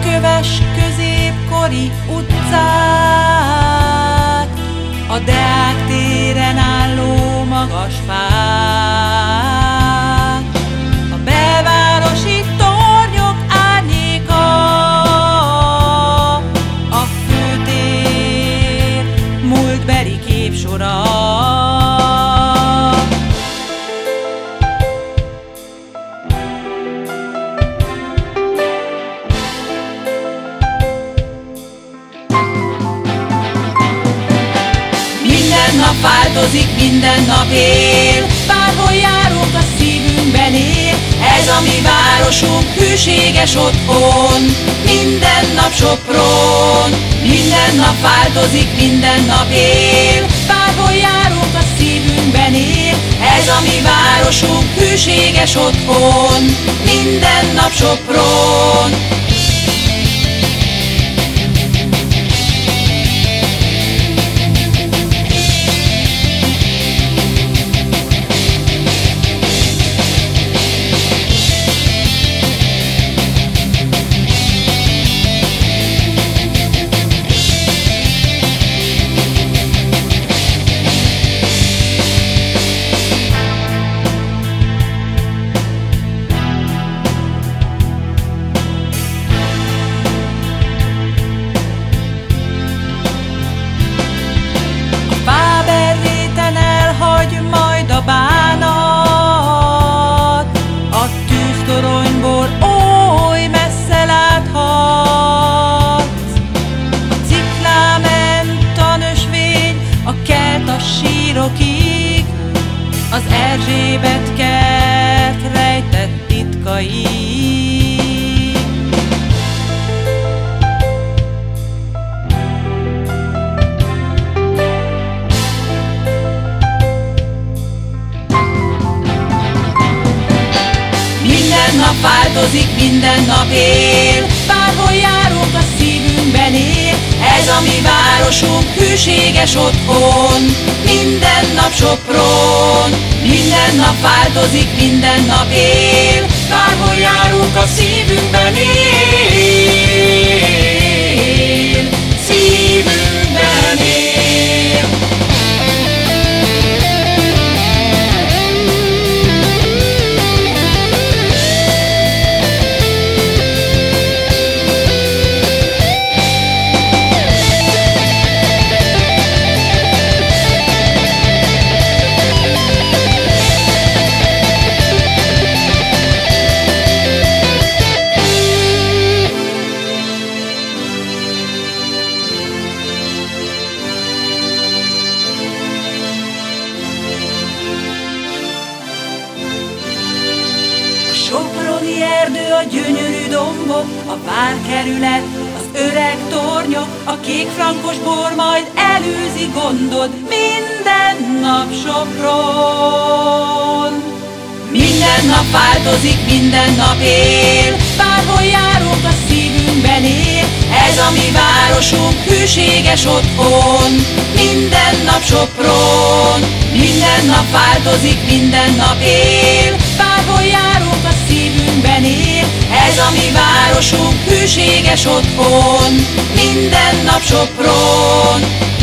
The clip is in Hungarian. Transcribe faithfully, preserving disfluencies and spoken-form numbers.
köves középkori utcák, a Deák téren álló magas fák, a belvárosi tornyok árnyéka, a főtér múltbeli képsora. Minden nap változik, minden nap él, bárhol járunk, a szívünkben él. Ez a mi városunk, hűséges otthon, minden nap Sopron. Minden nap változik, minden nap él, bárhol járunk, a szívünkben él. Ez a mi városunk, hűséges otthon, minden nap Sopron. Bánat, a tűztoronyból oly messze láthatsz. A ciklán ment a nösvény, a kelt a sírokig, az Erzsébet kert rejtett titkaig. Minden nap változik, minden nap él, bárhol járunk, a szívünkben él. Ez a mi városunk, hűséges otthon, minden nap Sopron. Minden nap változik, minden nap él, bárhol járunk, a szívünkben él. Szívünkben él. A soproni erdő, a gyönyörű dombok, a várkerület, az öreg tornyok, a kék frankos bor majd elűzi gondod, minden nap Sopron. Minden nap változik, minden nap él, bárhol járunk, a szívünkben él. Ez a mi városunk, hűséges otthon, minden nap Sopron. Minden nap változik, minden nap él, bárhol járunk, a szívünkben él. Ez a mi városunk, hűséges otthon, minden nap Sopron.